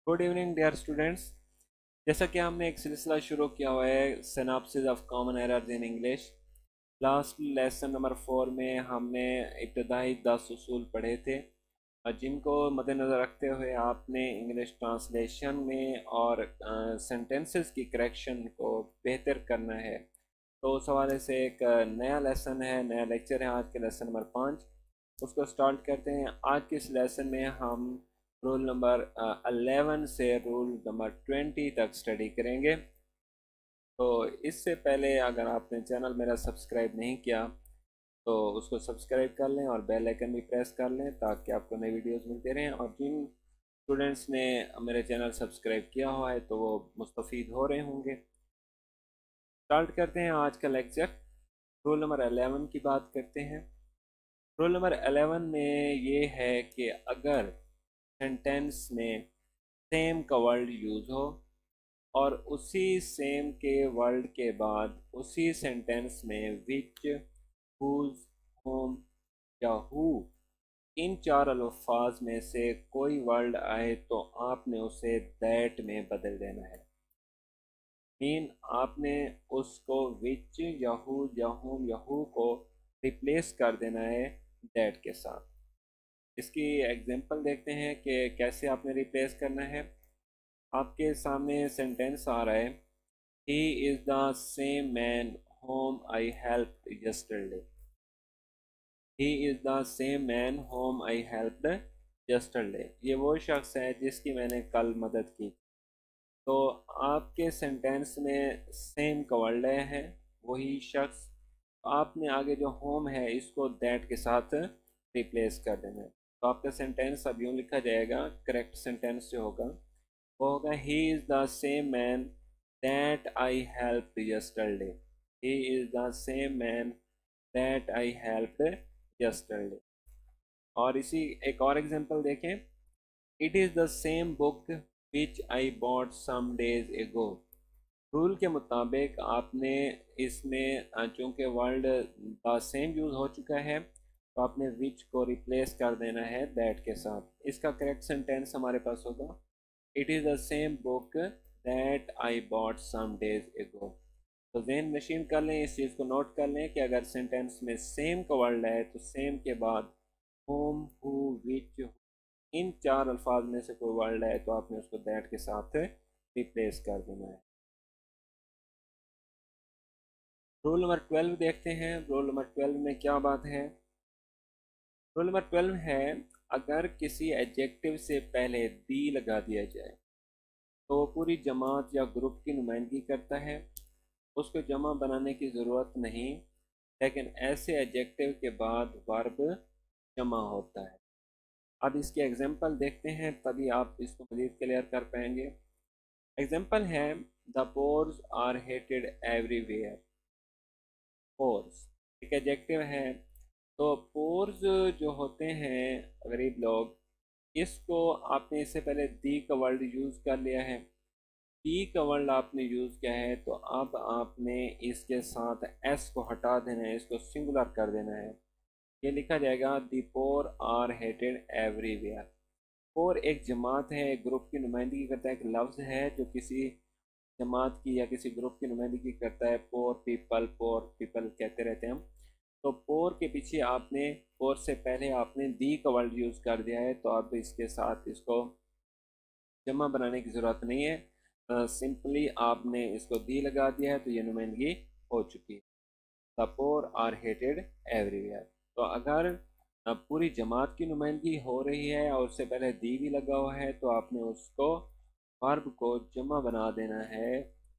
Good evening dear students. जैसा कि हमने एक सिलसिला शुरू किया हुआ है synopsis of common errors in English. Last lesson number 4 में हमने इब्तदाई 10 उसूल पढ़े थे और जिनको मद्देनज़र रखते हुए आपने इंग्लिश ट्रांसलेशन में और सेंटेंसेस की करेक्शन को बेहतर करना है। तो उस हवाले से एक नया लेसन है, नया लेक्चर है आज के लेसन नंबर 5। उसको स्टार्ट करते हैं। आज के इस लेसन में हम रूल नंबर 11 से रूल नंबर 20 तक स्टडी करेंगे। तो इससे पहले अगर आपने चैनल मेरा सब्सक्राइब नहीं किया तो उसको सब्सक्राइब कर लें और बेल आइकन भी प्रेस कर लें ताकि आपको नई वीडियोस मिलते रहें। और जिन स्टूडेंट्स ने मेरे चैनल सब्सक्राइब किया हुआ है तो वो मुस्तफ़ीद हो रहे होंगे। स्टार्ट करते हैं आज का लेक्चर। रूल नंबर 11 की बात करते हैं। रूल नंबर 11 में ये है कि अगर सेंटेंस में सेम का वर्ड यूज़ हो और उसी सेम के वर्ड के बाद उसी सेंटेंस में विच, हुज, होम या हु इन चार अल्फाज में से कोई वर्ड आए तो आपने उसे दैट में बदल देना है। मीन आपने उसको विच या हु या होम या हु को रिप्लेस कर देना है दैट के साथ। इसकी एग्जांपल देखते हैं कि कैसे आपने रिप्लेस करना है। आपके सामने सेंटेंस आ रहा है, he is the same man whom I helped yesterday. He is the same man whom I helped yesterday. ये वो शख्स है जिसकी मैंने कल मदद की। तो आपके सेंटेंस में सेम का वर्ड है, वही शख्स। आपने आगे जो होम है इसको दैट के साथ रिप्लेस कर देना है। तो आपका सेंटेंस अब यूँ लिखा जाएगा, करेक्ट सेंटेंस जो होगा वो होगा, he is the same man that I helped yesterday. He is the same man that I helped yesterday. और इसी एक और एग्जांपल देखें, it is the same book which I bought some days ago. Rule के मुताबिक आपने इसमें चूँकि वर्ड द सेम यूज़ हो चुका है तो आपने विच को रिप्लेस कर देना है दैट के साथ। इसका करेक्ट सेंटेंस हमारे पास होगा, it is the same book that I bought some days ago. तो ज़हन नशीन कर लें, इस चीज़ को नोट कर लें कि अगर सेंटेंस में सेम का वर्ड है तो सेम के बाद होम, हु, विच, इन चार अल्फाज में से कोई वर्ड है तो आपने उसको दैट के साथ रिप्लेस कर देना है। रूल नंबर 12 देखते हैं। रूल नंबर 12 में क्या बात है। रूल नंबर 12 है, अगर किसी एडजेक्टिव से पहले दी लगा दिया जाए तो वो पूरी जमात या ग्रुप की नुमाइंदगी करता है। उसको जमा बनाने की ज़रूरत नहीं, लेकिन ऐसे एडजेक्टिव के बाद वर्ब जमा होता है। अब इसके एग्जांपल देखते हैं तभी आप इसको मज़ीद क्लियर कर पाएंगे। एग्जांपल है, the poors are hated everywhere. Poors एक एडजेक्टिव है। तो पोर्स जो होते हैं गरीब लोग, इसको आपने इससे पहले दी का वर्ड यूज़ कर लिया है। दी का वर्ड आपने यूज़ किया है तो अब आपने इसके साथ एस को हटा देना है, इसको सिंगुलर कर देना है। ये लिखा जाएगा, the poor are hated everywhere. Poor एक जमात है, एक ग्रुप की नुमाइंदगी करता है, एक लफ्ज़ है जो किसी जमात की या किसी ग्रुप की नुमाइंदगी करता है। पोर पीपल कहते रहते हैं हम। तो पोर के पीछे आपने, पोर से पहले आपने दी का वर्ड यूज़ कर दिया है तो अब इसके साथ इसको जमा बनाने की ज़रूरत नहीं है। सिंपली आपने इसको दी लगा दिया है तो ये नुमाइंदगी हो चुकी है। The poor are hated everywhere. तो अगर पूरी जमात की नुमाइंदगी हो रही है और उससे पहले दी भी लगा हुआ है तो आपने उसको वर्ब को जमा बना देना है।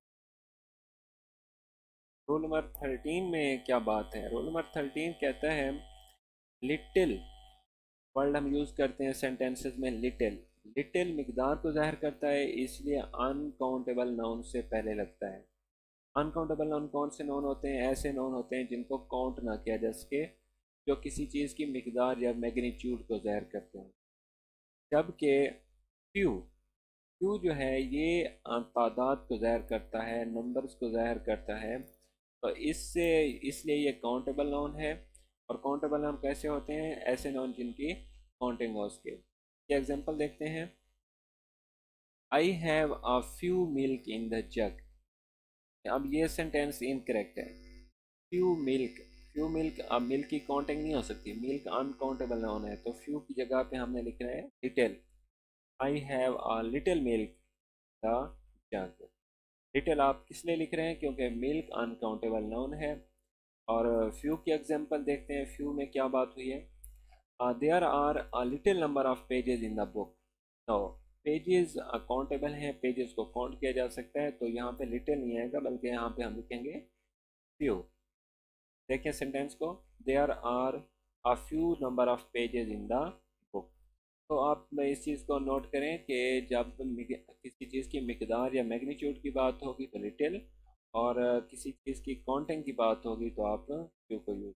रूल नंबर 13 में क्या बात है। रूल नंबर 13 कहता है, लिटिल वर्ड हम यूज़ करते हैं सेंटेंसेस में। लिटिल, लिटिल मिकदार को जाहिर करता है, इसलिए अनकाउंटेबल नाउन से पहले लगता है। अनकाउंटेबल नाउन कौन से नाउन होते हैं? ऐसे नाउन होते हैं जिनको काउंट ना किया जा सके, जो किसी चीज़ की मिकदार या मैग्नीट्यूड को जाहिर करते हैं। जबकि फ्यू, फ्यू जो है ये तादाद को जाहिर करता है, नंबर्स को जाहिर करता है। तो इससे इसलिए ये काउंटेबल नाउन है। और काउंटेबल नाउन कैसे होते हैं? ऐसे नाउन जिनकी काउंटिंग हो सके। ये एग्जांपल देखते हैं। I have a few milk in the jug. अब ये सेंटेंस इनकरेक्ट है। फ्यू मिल्क, फ्यू मिल्क, अब मिल्क की काउंटिंग नहीं हो सकती, मिल्क अनकाउंटेबल नाउन है, तो फ्यू की जगह पे हमने लिखना है little. I have a little milk the jug. Little आप किस लिए लिख रहे हैं, क्योंकि मिल्क अनकाउंटेबल नाउन है। और फ्यू की एग्जांपल देखते हैं, फ्यू में क्या बात हुई है। There are a little number of pages in the book. तो पेजेस काउंटेबल हैं, पेजेस को काउंट किया जा सकता है, तो यहाँ पे लिटिल नहीं आएगा, बल्कि यहाँ पे हम लिखेंगे फ्यू। देखें सेंटेंस को, there are a few number of pages in the book. तो आप इस चीज़ को नोट करें कि जब किसी चीज़ की मिकदार या मैग्नीट्यूड की बात होगी तो लिटिल, और किसी चीज़ की काउंटिंग की बात होगी तो आप फ्यू को यूज।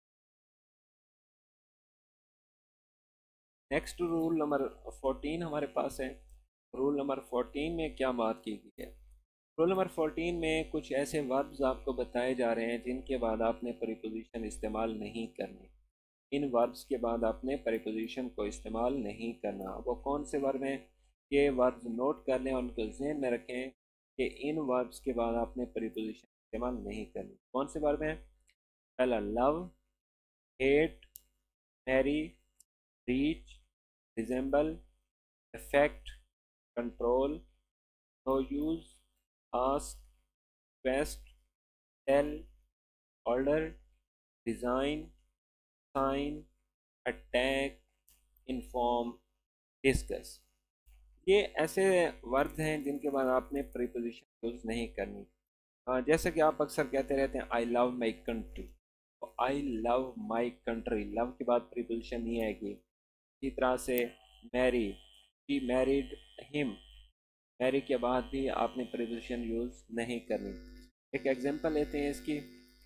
नेक्स्ट रूल नंबर 14 हमारे पास है। रूल नंबर 14 में क्या बात की गई है। रूल नंबर 14 में कुछ ऐसे वर्ब्स आपको बताए जा रहे हैं जिनके बाद आपने प्रीपोजिशन इस्तेमाल नहीं करनी। इन वर्ब्स के बाद आपने प्रीपोजिशन को इस्तेमाल नहीं करना। वो कौन से वर्ब हैं, ये वर्ब्स नोट कर लें और उनको जहन में रखें कि इन वर्ब्स के बाद आपने प्रीपोजिशन इस्तेमाल नहीं करनी। कौन से वर्ब हैं। पहला love, hate, marry, reach, resemble, affect, control, no use, ask, request, tell, order, design, sign, attack, inform, discuss। ये ऐसे वर्ड हैं जिनके बाद आपने प्रीपोजिशन यूज नहीं करनी। जैसे कि आप अक्सर कहते रहते हैं आई लव माई कंट्री, तो I love my country, love के बाद प्रीपोजिशन नहीं आएगी। इसी तरह से marry, she married him, marry के बाद भी आपने प्रीपोजिशन यूज नहीं करनी। एक एग्जांपल लेते हैं इसकी।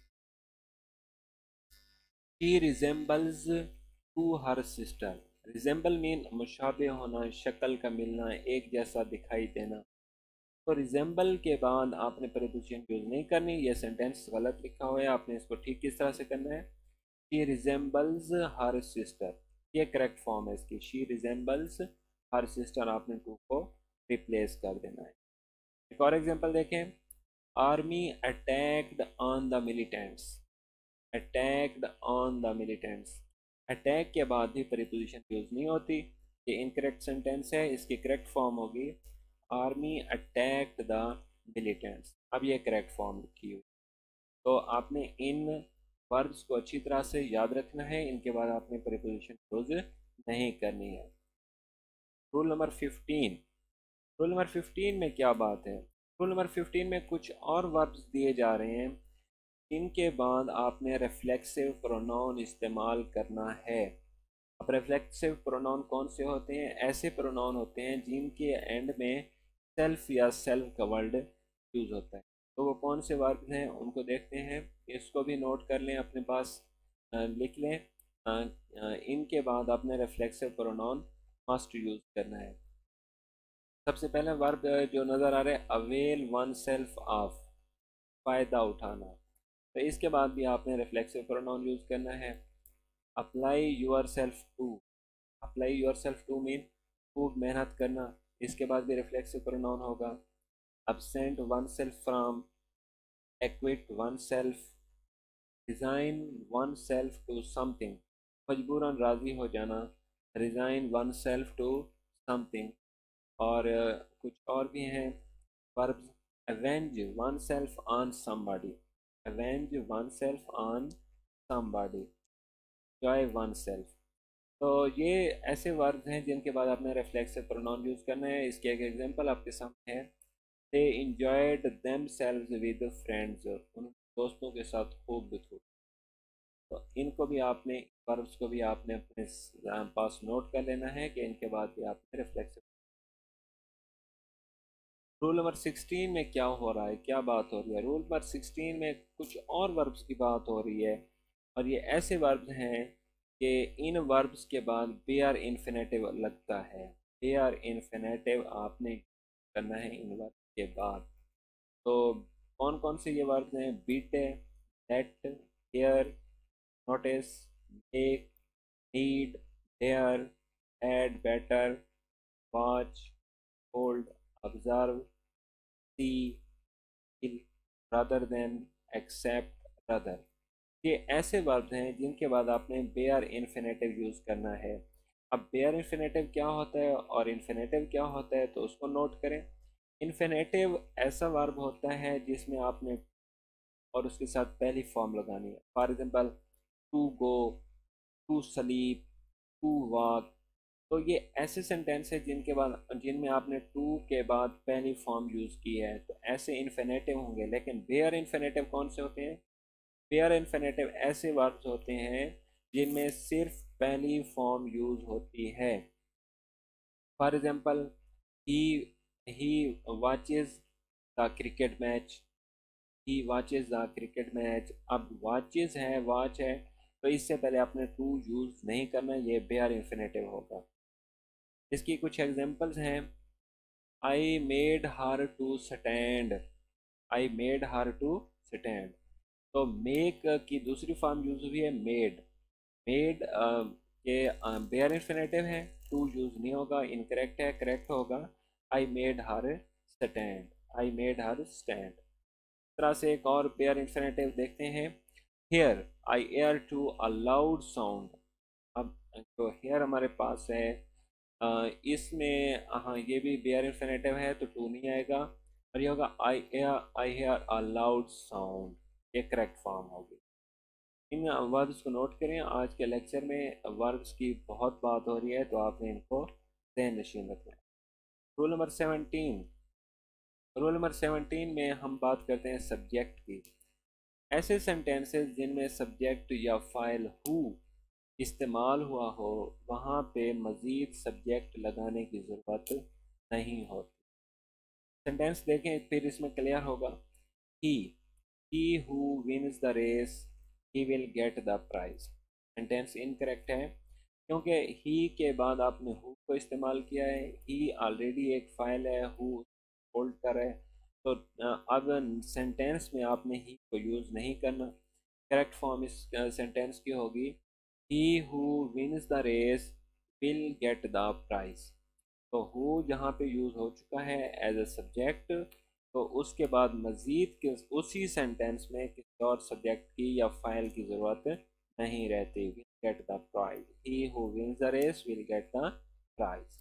She resembles to her sister. Resemble mean मुशाबे होना, शक्ल का मिलना, एक जैसा दिखाई देना। तो रिजेंबल के बाद आपने प्रीपोजिशन यूज नहीं करनी। ये सेंटेंस गलत लिखा हुआ है, आपने इसको ठीक किस तरह से करना है। शी रिजेंबल्स हर सिस्टर, ये करेक्ट फॉर्म है इसकी। शी रिजेंबल्स हर सिस्टर, आपने टू को रिप्लेस कर देना है। एक और एग्जांपल देखें। Army attacked on the militants, attacked on the militants. Attack के बाद भी प्रीपोजिशन यूज नहीं होती, ये इनकरेक्ट सेंटेंस है। इसकी करेक्ट फॉर्म होगी आर्मी अटैक्ड द मिलिटेंट्स। अब ये करेक्ट फॉर्म लिखी हुई। तो आपने इन वर्ब्स को अच्छी तरह से याद रखना है, इनके बाद आपने प्रीपोजिशन यूज नहीं करनी है। Rule number 15। रूल नंबर 15 में क्या बात है। रूल नंबर 15 में कुछ और वर्ब्स दिए जा रहे हैं, इनके बाद आपने रिफ्लेक्सिव प्रोनाउन इस्तेमाल करना है। अब रिफ्लेक्सिव प्रोनाउन कौन से होते हैं, ऐसे प्रोनाउन होते हैं जिनके एंड में सेल्फ या सेल्फ का वर्ड यूज होता है। तो वो कौन से वर्ब हैं उनको देखते हैं, इसको भी नोट कर लें अपने पास, लिख लें। इनके बाद आपने रिफ्लेक्सिव प्रोनाउन मस्ट यूज करना है। सबसे पहले वर्ब जो नज़र आ रहा है अवेल वन सेल्फ ऑफ, फ़ायदा उठाना। तो इसके बाद भी आपने रिफ्लेक्सिव प्रोनाउन यूज़ करना है। Apply yourself to, apply yourself to mean खूब मेहनत करना, इसके बाद भी रिफ्लेक्सिव प्रोनाउन होगा। absent oneself from, acquit oneself, resign oneself to something, मजबूरन राज़ी हो जाना, resign oneself to something. और कुछ और भी हैं verbs। avenge oneself on somebody, avenge oneself on somebody, joy oneself। तो ये ऐसे वर्ब्स हैं जिनके बाद आपने रिफ्लेक्सिव प्रोनाउन यूज़ करना है। इसके एक एग्जांपल आपके सामने है। They enjoyed themselves with friends, उन दोस्तों के साथ खूब लुत्फ। तो इनको भी आपने, वर्ब्स को भी आपने अपने पास नोट कर लेना है कि इनके बाद भी आपने रिफ्लेक्सिव। रूल नंबर 16 में क्या हो रहा है, क्या बात हो रही है। रूल नंबर 16 में कुछ और वर्ब्स की बात हो रही है, और ये ऐसे वर्ब्स हैं कि इन वर्ब्स के बाद बी आर इन्फिनेटिव लगता है। बी आर इन्फिनेटिव आपने करना है इन वर्ब्स के बाद। तो कौन कौन से ये वर्ब्स हैं, bid, let, hear, notice, make, need, dare, had, better, watch, hold, observe, see, feel, rather than, except, rather. ये ऐसे वर्ब हैं जिनके बाद आपने बेयर इन्फिनेटिव यूज़ करना है। अब बेयर इन्फिनेटिव क्या होता है और इन्फिनेटिव क्या होता है, तो उसको नोट करें। इन्फिनेटिव ऐसा वर्ब होता है जिसमें आपने और उसके साथ पहली फॉर्म लगानी है। For example, to go, to sleep, to walk. तो ये ऐसे सेंटेंस है जिनमें आपने टू के बाद पहली फॉर्म यूज़ की है, तो ऐसे इन्फिनेटिव होंगे। लेकिन बेयर इन्फिनेटिव कौन से होते हैं? पेयर इन्फिनेटिव ऐसे वर्ब्स होते हैं जिनमें सिर्फ पहली फॉर्म यूज होती है। For example, he he watches the cricket match, he watches the cricket match. अब वॉचेज है, वॉच है, तो इससे पहले आपने टू यूज नहीं करना, ये बेयर इन्फिनेटिव होगा। इसकी कुछ एग्जांपल्स हैं। I made her to stand, I made her to stand. तो मेक की दूसरी फॉर्म यूज हुई है मेड। मेड के बेयर इन्फिनेटिव है, टू यूज नहीं होगा, इनकरेक्ट है, करेक्ट होगा I made her stand, I made her stand. इस तरह से एक और बेयर इन्फिनेटिव देखते हैं। Hear, I hear to a loud sound. अब जो हेयर हमारे पास है, इसमें हाँ ये भी बेयर इन्फिनेटिव है, तो टू नहीं आएगा, और ये होगा I hear a loud sound, ये करेक्ट फॉर्म होगी। इन वर्ब्स को नोट करें। आज के लेक्चर में वर्ब्स की बहुत बात हो रही है, तो आपने इनको ध्यान नशीन रखना है। Rule number 17। रूल नंबर 17 में हम बात करते हैं सब्जेक्ट की। ऐसे सेंटेंसेस जिनमें सब्जेक्ट या फाइल हु इस्तेमाल हुआ हो, वहाँ पे मज़ीद सब्जेक्ट लगाने की ज़रूरत नहीं होती। सेंटेंस देखें फिर इसमें क्लियर होगा। He he who wins the race, he will get the prize. Sentence incorrect है क्योंकि ही के बाद आपने हु को इस्तेमाल किया है। ही ऑलरेडी एक फाइल है, हु होल्ड कर है, तो अब सेंटेंस में आपने ही को यूज़ नहीं करना। करेक्ट फॉर्म इस सेंटेंस की होगी, he who wins the race will get the prize. तो हु जहाँ पे यूज़ हो चुका है एज अ सब्जेक्ट, तो उसके बाद मज़ीद के उसी सेंटेंस में किसी और सब्जेक्ट की या फाइल की ज़रूरत नहीं रहती। Will get the prize, he who wins the race will get the prize.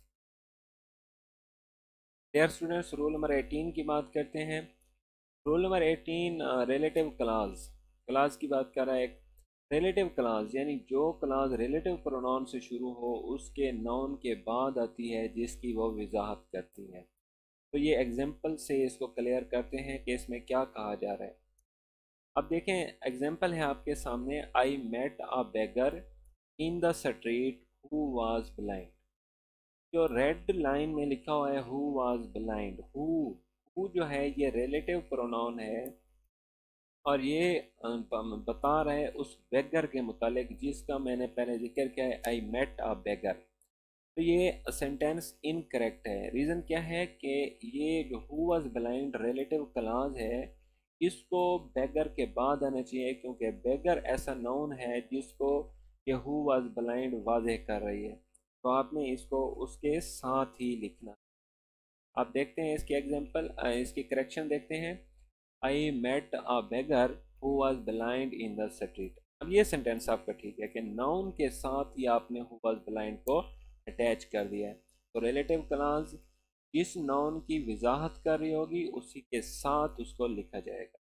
Dear students, rule number 18 की बात करते हैं। Rule number 18 relative clause, clause की बात कर रहा है। रिलेटिव क्लास यानी जो क्लास रिलेटिव प्रोनाउन से शुरू हो, उसके नाउन के बाद आती है, जिसकी वो वजाहत करती है। तो ये एग्जाम्पल से इसको क्लियर करते हैं कि इसमें क्या कहा जा रहा है। अब देखें, एग्जाम्पल है आपके सामने, I met a beggar in the street who was blind. जो रेड लाइन में लिखा हुआ है हु वाज ब्लाइंड, हु जो है ये रिलेटिव प्रोनाउन है, और ये बता रहा है उस बेगर के मुतालिक जिसका मैंने पहले जिक्र किया है, आई मेट अ बेगर। तो ये सेंटेंस इनकरेक्ट है। रीज़न क्या है कि ये जो who was blind relative clause है, इसको बेगर के बाद आना चाहिए, क्योंकि बेगर ऐसा नाउन है जिसको ये हु वाज ब्लाइंड वाज़ेह कर रही है, तो आपने इसको उसके साथ ही लिखना। आप देखते हैं इसकी एग्जांपल, इसकी करेक्शन देखते हैं। I met a beggar who was blind in the street. अब ये सेंटेंस आपका ठीक है कि नाउन के साथ ही आपने हु वाज ब्लाइंड को अटैच कर दिया है। तो रिलेटिव क्लॉज जिस नाउन की वजाहत कर रही होगी उसी के साथ उसको लिखा जाएगा।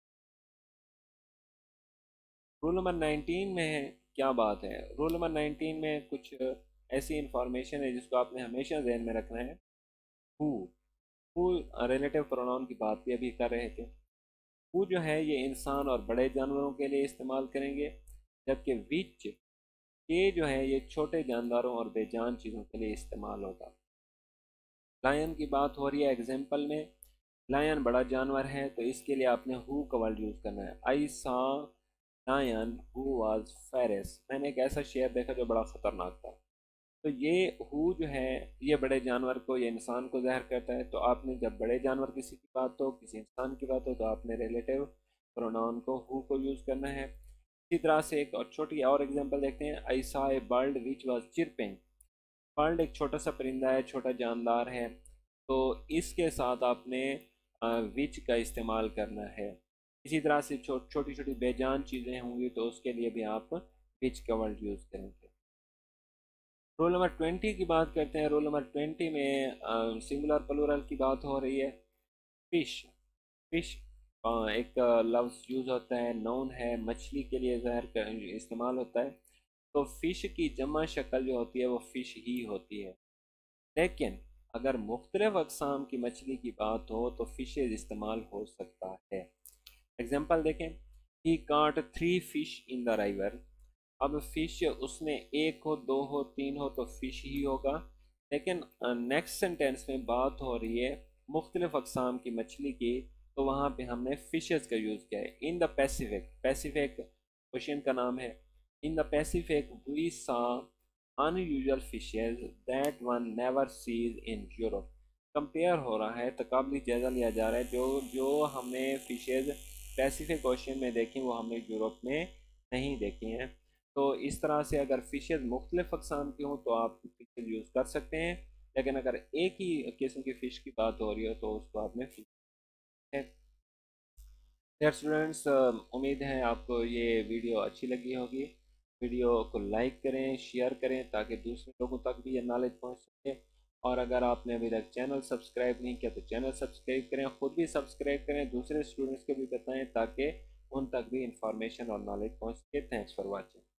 रूल नंबर 19 में क्या बात है? रूल नंबर 19 में कुछ ऐसी इंफॉर्मेशन है जिसको आपने हमेशा ध्यान में रखना है। हु हु रिलेटिव प्रोनाउन की बात भी अभी कर रहे थे। हु जो है ये इंसान और बड़े जानवरों के लिए इस्तेमाल करेंगे, जबकि विच ये जो है ये छोटे जानदारों और बेजान चीज़ों के लिए इस्तेमाल होगा। लायन की बात हो रही है एग्जाम्पल में, लायन बड़ा जानवर है, तो इसके लिए आपने हु का वर्ड यूज़ करना है। आई सा लायन हु वाज फेरस। मैंने एक ऐसा शेर देखा जो बड़ा ख़तरनाक था। तो ये हु जो है ये बड़े जानवर को, ये इंसान को ज़ाहिर करता है। तो आपने जब बड़े जानवर किसी की बात हो, किसी इंसान की बात हो, तो आपने रिलेटिव प्रोनाउन को हु को यूज़ करना है। इसी तरह से एक और छोटी और एग्जांपल देखते हैं। I saw a bird which was chirping. Bird एक छोटा सा परिंदा है, छोटा जानदार है, तो इसके साथ आपने विच का इस्तेमाल करना है। इसी तरह से छोटी छोटी बेजान चीज़ें होंगी तो उसके लिए भी आप विच का वर्ड यूज़ करेंगे। रोल नंबर 20 की बात करते हैं। रोल नंबर 20 में सिंगुलर प्लूरल की बात हो रही है। फिश, फिश एक लफ्ज़ यूज़ होता है, नाउन है, मछली के लिए ज़हर का इस्तेमाल होता है। तो फ़िश की जमा शक्ल जो होती है वो फ़िश ही होती है। लेकिन अगर मुख्तलिफ अक़साम की मछली की बात हो तो फ़िशेज़ इस्तेमाल हो सकता है। एग्जाम्पल देखें, he caught 3 fish in the river. अब फिश उसने एक हो, दो हो, तीन हो तो फिश ही होगा। लेकिन नेक्स्ट सेंटेंस में बात हो रही है मुख्तलिफ अक़साम की मछली की, तो वहाँ पे हमने फिशेस का यूज़ किया है। In the Pacific, Pacific Ocean का नाम है। In the Pacific we saw unusual fishes that one never sees in Europe. Compare हो रहा है, तकाबली जायज़ा लिया जा रहा है, जो जो हमने फिशेज पैसिफिक ओशन में देखी वो हमने यूरोप में नहीं देखी हैं। तो इस तरह से अगर फ़िशेज़ मुख्तलिफ़ अक़साम की हों तो आप फ़िशेज़ यूज़ कर सकते हैं। लेकिन अगर एक ही किस्म की फ़िश की बात हो रही हो तो उसको आपने फिश है। डियर स्टूडेंट्स, उम्मीद है आपको ये वीडियो अच्छी लगी होगी। वीडियो को लाइक करें, शेयर करें ताकि दूसरे लोगों तक भी ये नॉलेज पहुंच सके। और अगर आपने अभी तक चैनल सब्सक्राइब नहीं किया तो चैनल सब्सक्राइब करें, ख़ुद भी सब्सक्राइब करें, दूसरे स्टूडेंट्स को भी बताएं ताकि उन तक भी इंफॉर्मेशन और नॉलेज पहुंच सके। Thanks for watching.